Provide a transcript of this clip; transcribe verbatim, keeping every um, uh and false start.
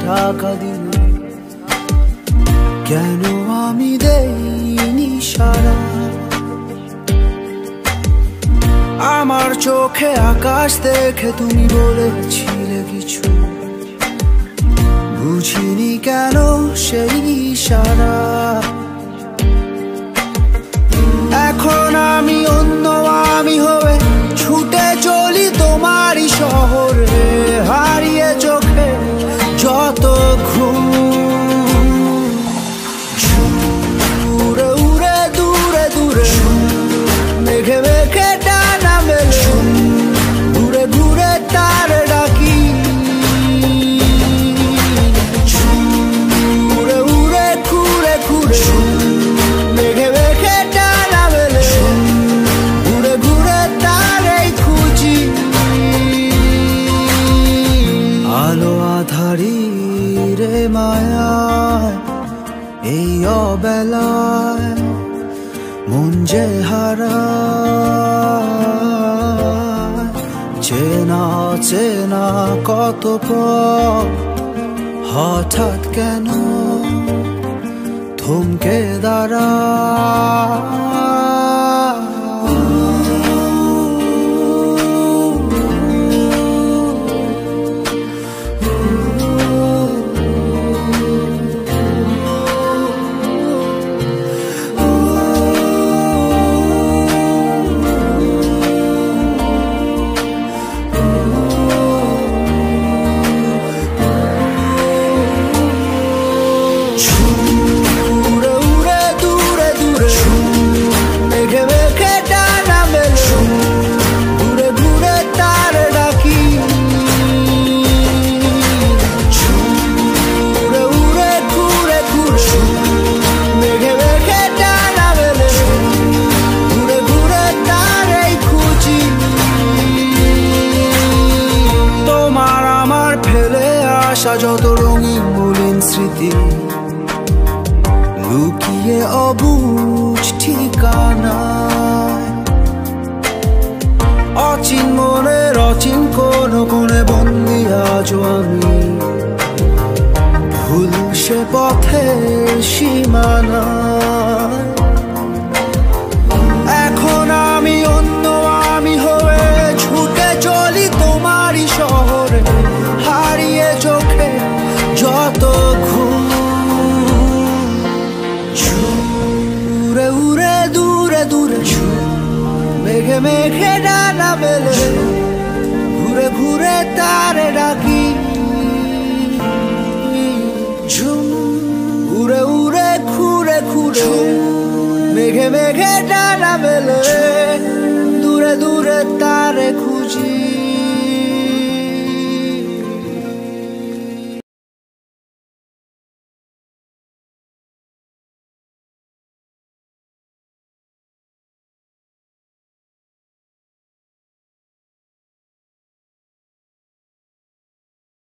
থাকা দিনে কেন আমি দেইনি সারা? আমার চোখে আকাশ দেখে তুমি বলেছিলে কিছু, বুঝিনি কেন সেই ইশারা। এখন আমি অন্য আমি হয়ে ছুটে চলি তোমারই শহরে, হারিয়ে চোখে যত ঘুম। উড়ে উড়ে দূরে দূরে মেঘে মেঘে টানা মেলে, ঘুরে ঘুরে তার ডাকি। উড়ে উড়ে ঘুরে ঘুরে মেঘে মেঘে টানা মেলে, ঘুরে ঘুরে তারই খুঁজি। আলো আধারি রে মায়ায় এই অবেলায় মন যে হারায়। চেনা চেনা কত পথ হঠাৎ কেন থমকে দাঁড়ায়। যত রঙিন মলিন স্মৃতি লুকিয়ে অবুঝ ঠিকানায়, অচিন মনের অচিন কোন কোণে বন্দি আজও আমি, ভুল সে পথের সীমানায়। এখন আমি অন্য আমি হয়ে ছুটে চলি তোমারই শহরে, হারিয়ে চোখে যত ঘুম। উড়ে উড়ে দূরে দূরে মেঘে মেঘে ডানা মেলে, ঘুরে ঘুরে তারে ডাকি। ঝুম উড়ে উড়ে ঘুরে ঘুরে মেঘে মেঘে ডানা মেলে, দূরে দূরে তারে খুঁজি।